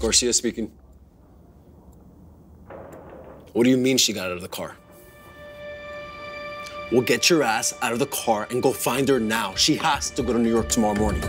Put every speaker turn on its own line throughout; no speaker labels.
Garcia speaking. What do you mean she got out of the car? Well, get your ass out of the car and go find her now. She has to go to New York tomorrow morning.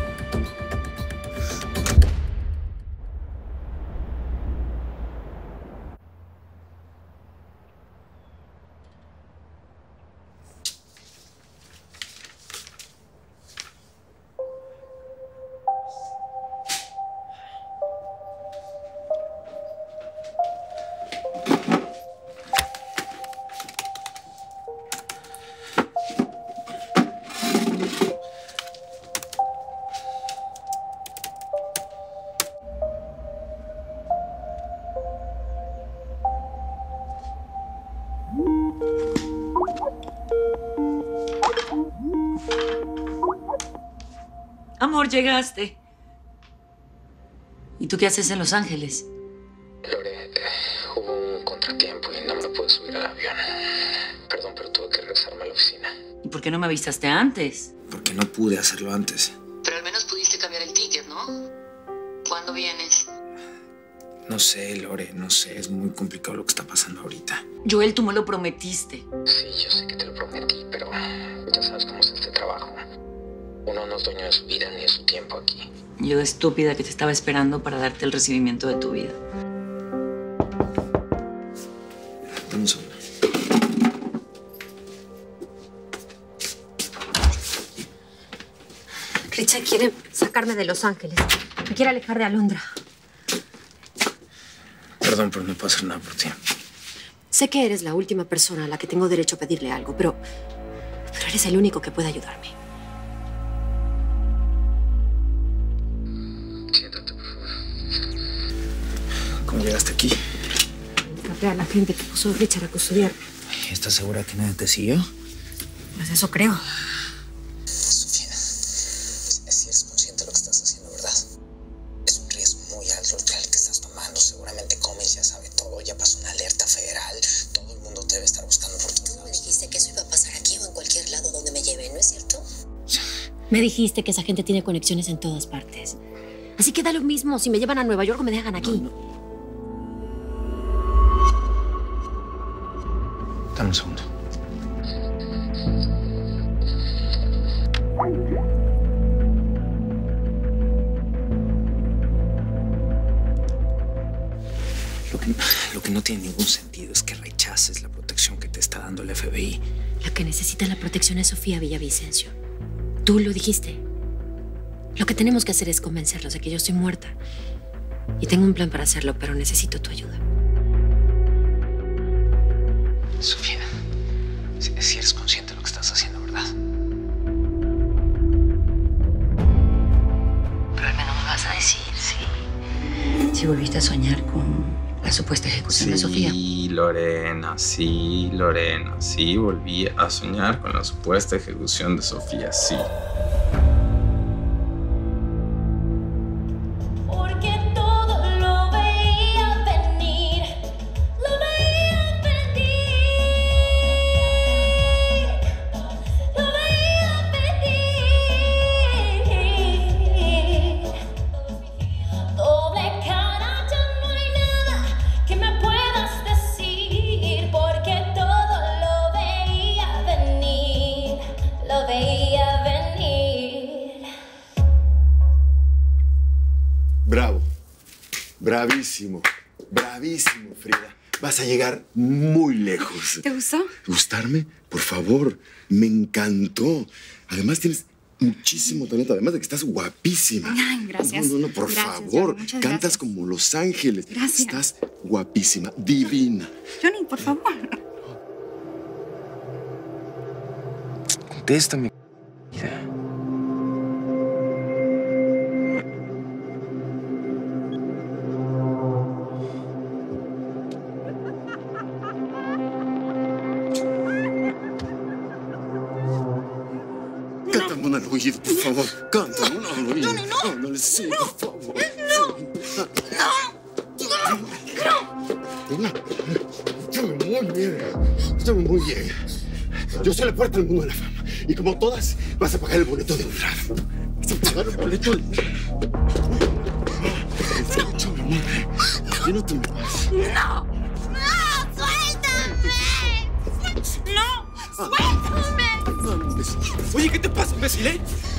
Amor, llegaste. ¿Y tú qué haces en Los Ángeles?
Lore, hubo un contratiempo y no me pude subir al avión. Perdón, pero tuve que regresarme a la oficina.
¿Y por qué no me avisaste antes?
Porque no pude hacerlo antes.
Pero al menos pudiste cambiar el ticket, ¿no? ¿Cuándo vienes?
No sé, Lore, no sé. Es muy complicado lo que está pasando ahorita.
Joel, tú me lo prometiste.
Sí, yo sé que te lo prometí, pero ya sabes cómo es este trabajo. Uno no es dueño de su vida ni de su tiempo aquí.
Yo, estúpida, que te estaba esperando para darte el recibimiento de tu vida.
Dame un segundo.
Richard quiere sacarme de Los Ángeles. Me quiere alejar de Alondra.
Perdón, pero no puedo hacer nada por ti.
Sé que eres la última persona a la que tengo derecho a pedirle algo, pero eres el único que puede ayudarme.
Siéntate, por favor. ¿Cómo llegaste aquí?
Escapé a la gente que puso Richard a custodiarme.
¿Estás segura que nadie te siguió?
Pues eso creo.
Sofía, si eres consciente de lo que estás haciendo, ¿verdad? Es un riesgo muy alto el que estás tomando. Seguramente Gómez ya sabe todo. Ya pasó una alerta federal. Todo el mundo te debe estar buscando por todos lados.
Me dijiste que eso iba a pasar aquí o en cualquier lado donde me lleven, ¿no es cierto?
Me dijiste que esa gente tiene conexiones en todas partes. Así que da lo mismo si me llevan a Nueva York o me dejan aquí.
No. Dame un segundo. Lo que no tiene ningún sentido es que rechaces la protección que te está dando el FBI.
La que necesita la protección es Sofía Villavicencio. Tú lo dijiste. Lo que tenemos que hacer es convencerlos de que yo estoy muerta. Y tengo un plan para hacerlo, pero necesito tu ayuda.
Sofía, si eres consciente de lo que estás haciendo, ¿verdad?
Pero al menos me vas a decir si volviste a soñar con la supuesta ejecución de Sofía.
Sí, Lorena, sí, volví a soñar con la supuesta ejecución de Sofía, sí.
Bravo. Bravísimo. Bravísimo, Frida. Vas a llegar muy lejos.
¿Te gustó?
¿Gustarme? Por favor. Me encantó. Además, tienes muchísimo talento. Además de que estás guapísima.
Ay, gracias.
No, por
Gracias,
favor.
Johnny, muchas
Cantas
gracias.
como Los Ángeles.
Gracias.
Estás guapísima. Divina.
Johnny, por favor.
Contéstame, vida.
Cántame una al oído, por favor. Cántame una al oído. Ándale, sí, por favor. Muy bien. Estoy muy bien. Yo soy la puerta del mundo de la fama. Y como todas, vas a pagar el boleto de entrada. Vas a pagar el boleto de entrada. Escúchame. mueve. Yo no te muevas.
¡No! ¡No! ¡Suéltame! ¡No! ¡Suéltame!
Oye, ¿qué te pasa, imbécil,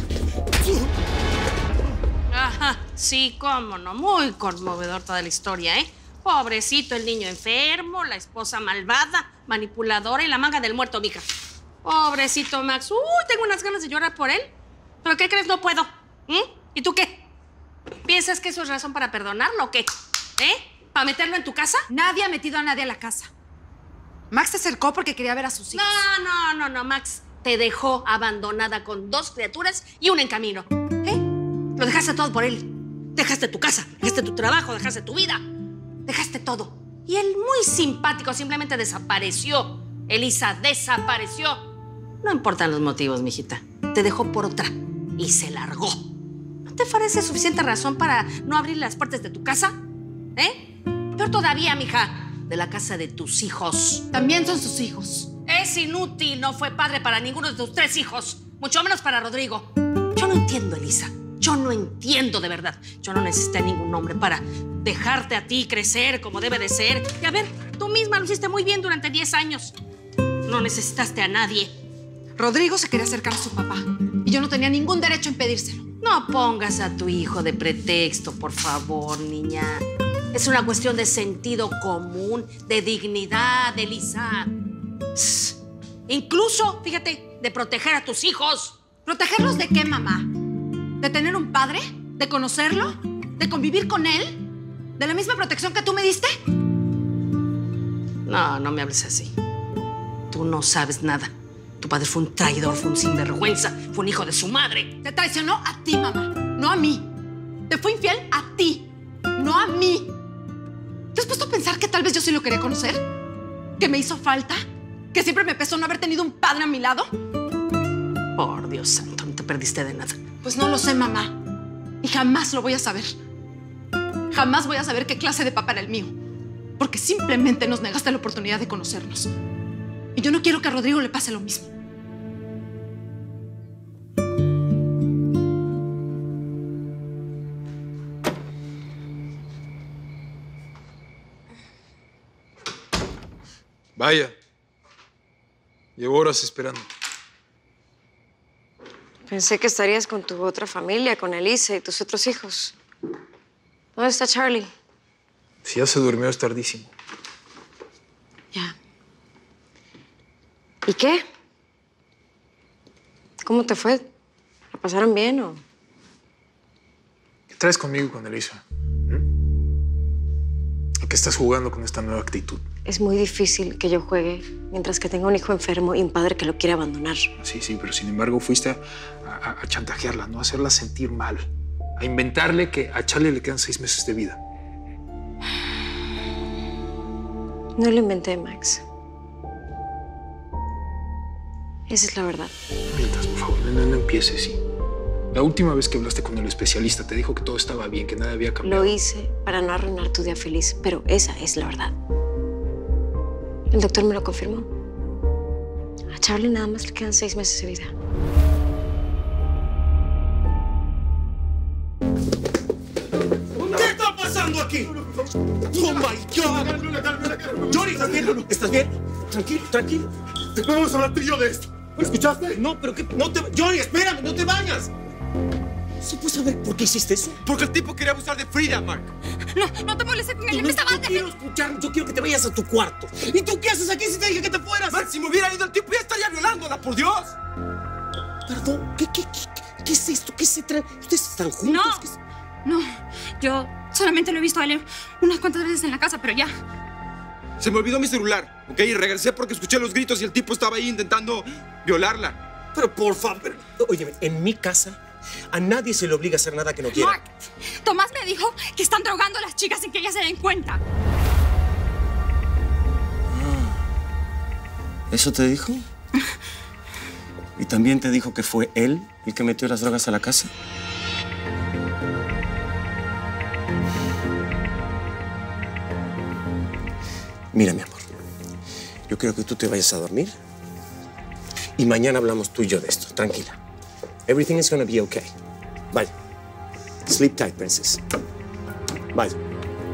Ajá, sí, cómo no. Muy conmovedor toda la historia, ¿eh? Pobrecito el niño enfermo, la esposa malvada, manipuladora y la manga del muerto, mija. Pobrecito Max. Tengo unas ganas de llorar por él. ¿Pero qué crees? No puedo. ¿Y tú qué? ¿Piensas que eso es razón para perdonarlo o qué? ¿Para meterlo en tu casa?
Nadie ha metido a nadie a la casa. Max se acercó porque quería ver a sus hijos.
No. Max te dejó abandonada con 2 criaturas y una en camino. Lo dejaste todo por él. Dejaste tu casa, dejaste tu trabajo, dejaste tu vida. Dejaste todo. Y él, muy simpático, simplemente desapareció. Elisa desapareció. No importan los motivos, mijita. Te dejó por otra y se largó. ¿No te parece suficiente razón para no abrir las puertas de tu casa? Peor todavía, mija, de la casa de tus hijos.
También son sus hijos.
Es inútil. No fue padre para ninguno de tus 3 hijos. Mucho menos para Rodrigo. Yo no entiendo, Elisa. Yo no entiendo, de verdad. Yo no necesité ningún hombre para dejarte a ti crecer como debe de ser. Y a ver, tú misma lo hiciste muy bien durante 10 años. No necesitaste a nadie.
Rodrigo se quería acercar a su papá y yo no tenía ningún derecho a impedírselo.
No pongas a tu hijo de pretexto, por favor, niña. Es una cuestión de sentido común, de dignidad, Elisa. Incluso, fíjate, de proteger a tus hijos.
¿Protegerlos de qué, mamá? ¿De tener un padre? ¿De conocerlo? ¿De convivir con él? ¿De la misma protección que tú me diste?
No me hables así. Tú no sabes nada. Tu padre fue un traidor, fue un sinvergüenza, fue un hijo de su madre.
Te traicionó a ti, mamá, no a mí. Te fue infiel a ti, no a mí. ¿Te has puesto a pensar que tal vez yo sí lo quería conocer? ¿Que me hizo falta? ¿Que siempre me pesó no haber tenido un padre a mi lado?
Por Dios santo, no te perdiste de nada.
Pues no lo sé, mamá. Y jamás lo voy a saber. Jamás voy a saber qué clase de papá era el mío. Porque simplemente nos negaste la oportunidad de conocernos. Y yo no quiero que a Rodrigo le pase lo mismo.
Vaya. Llevo horas esperando.
Pensé que estarías con tu otra familia, con Elisa y tus otros hijos. ¿Dónde está Charlie?
Si ya se durmió, es tardísimo.
Ya. ¿Y qué? ¿Cómo te fue? ¿La pasaron bien o...?
¿Qué traes conmigo y con Elisa? ¿A qué estás jugando con esta nueva actitud?
Es muy difícil que yo juegue mientras que tenga un hijo enfermo y un padre que lo quiere abandonar.
Sí, pero sin embargo fuiste a chantajearla, ¿no? A hacerla sentir mal. A inventarle que a Charlie le quedan 6 meses de vida.
No lo inventé, Max. Esa es la verdad.
No mientas, por favor. No empieces, sí. La última vez que hablaste con el especialista te dijo que todo estaba bien, que nada había cambiado.
Lo hice para no arruinar tu día feliz, pero esa es la verdad. El doctor me lo confirmó. A Charlie nada más le quedan 6 meses de vida.
¿Qué está pasando aquí? ¡Oh, my God! Johnny, ¿estás bien? ¿Estás bien? Tranquilo.
Vamos a hablar tú y yo de esto. ¿Escuchaste?
No, pero que no te... Johnny, espérame, no te vayas. ¿Se puede saber por qué hiciste eso? Porque el tipo quería abusar de Frida, Mark.
No te molestes con él.
No quiero escuchar, yo quiero que te vayas a tu cuarto. ¿Y tú qué haces aquí si te dije que te fueras? Mark, si me hubiera ido el tipo ya estaría violándola, por Dios. Perdón, ¿qué es esto? ¿Qué se trae? ¿Ustedes están juntos?
No, yo solamente lo he visto a él unas cuantas veces en la casa, pero ya.
Se me olvidó mi celular, ¿ok? Y regresé porque escuché los gritos y el tipo estaba ahí intentando violarla. Pero por favor, oye, en mi casa a nadie se le obliga a hacer nada que no quiera.
Mark, Tomás me dijo que están drogando a las chicas sin que ellas se den cuenta.
¿Eso te dijo? ¿Y también te dijo que fue él el que metió las drogas a la casa? Mira, mi amor, yo quiero que tú te vayas a dormir y mañana hablamos tú y yo de esto. Tranquila. Everything is gonna be okay. Vaya. Sleep tight, princess. Vaya.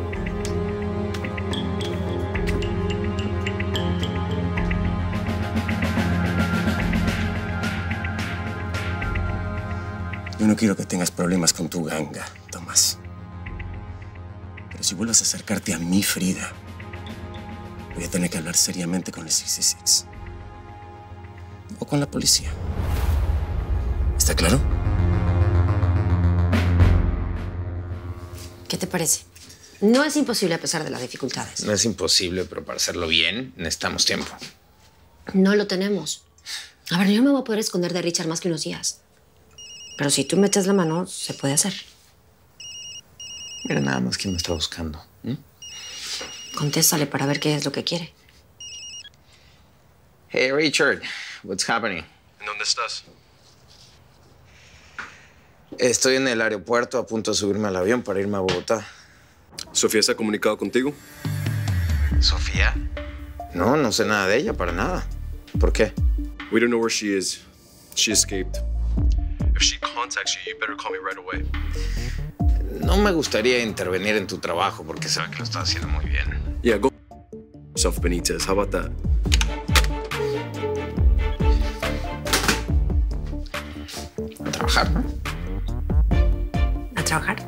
Yo no quiero que tengas problemas con tu ganga, Tomás. Pero si vuelves a acercarte a mí, Frida, voy a tener que hablar seriamente con el 66. O con la policía. ¿Está claro?
¿Qué te parece? No es imposible a pesar de las dificultades.
No es imposible, pero para hacerlo bien necesitamos tiempo.
No lo tenemos. A ver, yo no me voy a poder esconder de Richard más que unos días. Pero si tú me echas la mano, se puede hacer.
Mira nada más quién me está buscando.
Contéstale para ver qué es lo que quiere.
Hey, Richard. What's happening?
¿En dónde estás?
Estoy en el aeropuerto a punto de subirme al avión para irme a Bogotá.
¿Sofía se ha comunicado contigo?
¿Sofía? No, no sé nada de ella, para nada. ¿Por qué?
We don't know where she is. She escaped. If she contacts you, you better call me right away.
No me gustaría intervenir en tu trabajo porque sabe que lo estás haciendo muy bien.
Yeah, go yourself, Benitez. How about that?
A trabajar, ¿no?
¿A trabajar?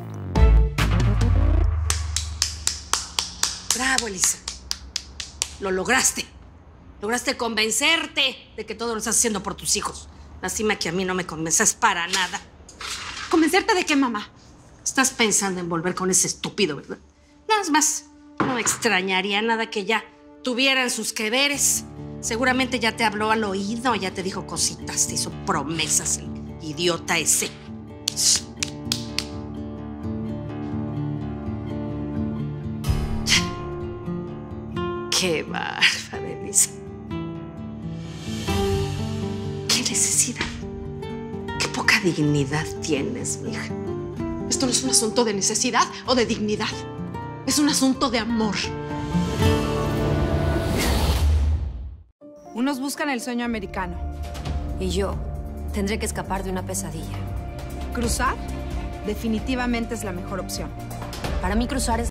Bravo, Elisa. Lo lograste. Lograste convencerte de que todo lo estás haciendo por tus hijos. Lástima que a mí no me convences para nada.
¿Convencerte de qué, mamá?
Estás pensando en volver con ese estúpido, ¿verdad? Nada más. No me extrañaría nada que ya tuvieran sus que veres. Seguramente ya te habló al oído, ya te dijo cositas, te hizo promesas, el idiota ese. Qué bárbara, Elisa. Qué necesidad. Qué poca dignidad tienes, mija.
Esto no es un asunto de necesidad o de dignidad. Es un asunto de amor.
Unos buscan el sueño americano.
Y yo tendré que escapar de una pesadilla.
Cruzar definitivamente es la mejor opción.
Para mí cruzar es